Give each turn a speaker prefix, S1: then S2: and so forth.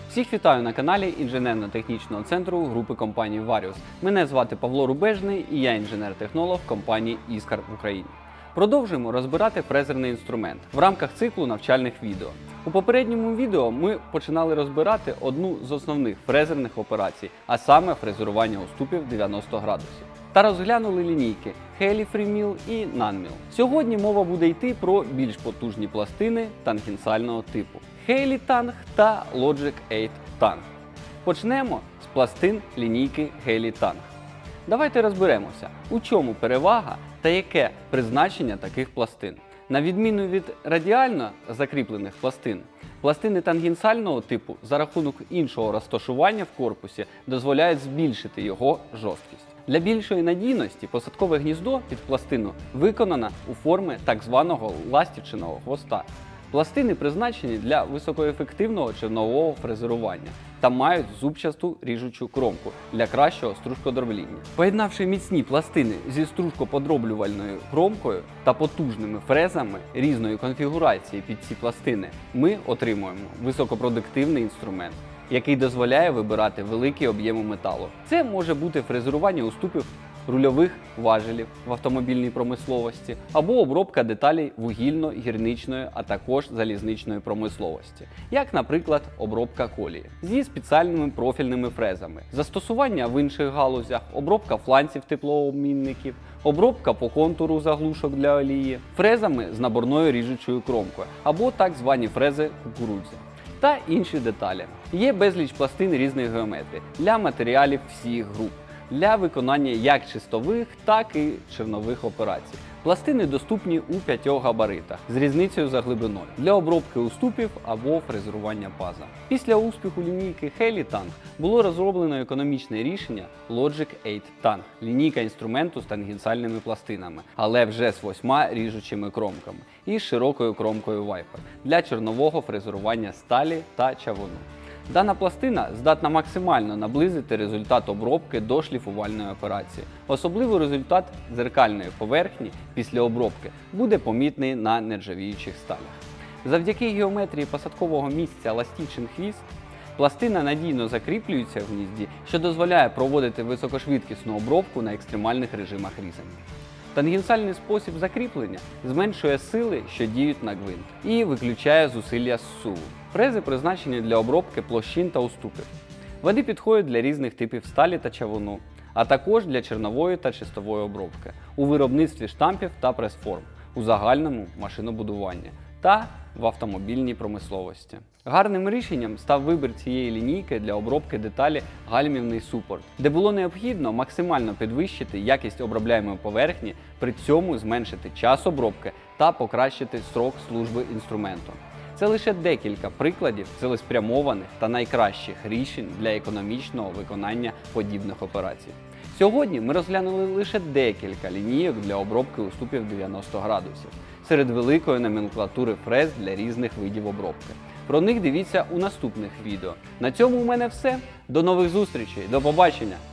S1: Всіх вітаю на каналі інженерно-технічного центру групи компанії Varius. Мене звати Павло Рубежний і я інженер-технолог компанії Іскар в Україні. Продовжуємо розбирати фрезерний інструмент в рамках циклу навчальних відео. У попередньому відео ми починали розбирати одну з основних фрезерних операцій, а саме фрезерування уступів 90 градусів. Та розглянули лінійки Heli Freemill і NanMill. Сьогодні мова буде йти про більш потужні пластини тангенсального типу Heli Tang та Logic 8 Tang. Почнемо з пластин лінійки Heli Tang. Давайте розберемося, у чому перевага та яке призначення таких пластин. На відміну від радіально закріплених пластин, пластини тангенсального типу за рахунок іншого розташування в корпусі дозволяють збільшити його жорсткість. Для більшої надійності посадкове гніздо під пластину виконано у формі так званого ластівчиного хвоста. Пластини призначені для високоефективного чернового фрезерування та мають зубчасту ріжучу кромку для кращого стружкодробління. Поєднавши міцні пластини зі стружкоподроблювальною кромкою та потужними фрезами різної конфігурації під ці пластини, ми отримуємо високопродуктивний інструмент, який дозволяє вибирати великі об'єми металу. Це може бути фрезерування уступів рульових важелів в автомобільній промисловості або обробка деталей вугільно-гірничної, а також залізничної промисловості, як, наприклад, обробка колії зі спеціальними профільними фрезами, застосування в інших галузях, обробка фланців теплообмінників, обробка по контуру заглушок для олії, фрезами з наборною ріжучою кромкою або так звані фрези кукурудзи та інші деталі. Є безліч пластин різної геометрії для матеріалів всіх груп, для виконання як чистових, так і чернових операцій. Пластини доступні у 5 габаритах з різницею за глибиною для обробки уступів або фрезерування паза. Після успіху лінійки Heli Tang було розроблено економічне рішення Logic 8 Tang – лінійка інструменту з тангенсальними пластинами, але вже з 8 ріжучими кромками і з широкою кромкою Viper для чорнового фрезерування сталі та чавуну. Дана пластина здатна максимально наблизити результат обробки до шліфувальної операції. Особливо результат дзеркальної поверхні після обробки буде помітний на нержавіючих сталях. Завдяки геометрії посадкового місця ластівчин хвіст, пластина надійно закріплюється в гнізді, що дозволяє проводити високошвидкісну обробку на екстремальних режимах різання. Тангенсальний спосіб закріплення зменшує сили, що діють на гвинт, і виключає зусилля зсуву. Фрези призначені для обробки площин та уступів. Вони підходять для різних типів сталі та чавуну, а також для чернової та чистової обробки, у виробництві штампів та прес-форм, у загальному машинобудуванні та в автомобільній промисловості. Гарним рішенням став вибір цієї лінійки для обробки деталі гальмівний супорт, де було необхідно максимально підвищити якість обробляємої поверхні, при цьому зменшити час обробки та покращити строк служби інструменту. Це лише декілька прикладів цілеспрямованих та найкращих рішень для економічного виконання подібних операцій. Сьогодні ми розглянули лише декілька лінійок для обробки уступів 90 градусів, серед великої номенклатури фрез для різних видів обробки. Про них дивіться у наступних відео. На цьому у мене все. До нових зустрічей, до побачення!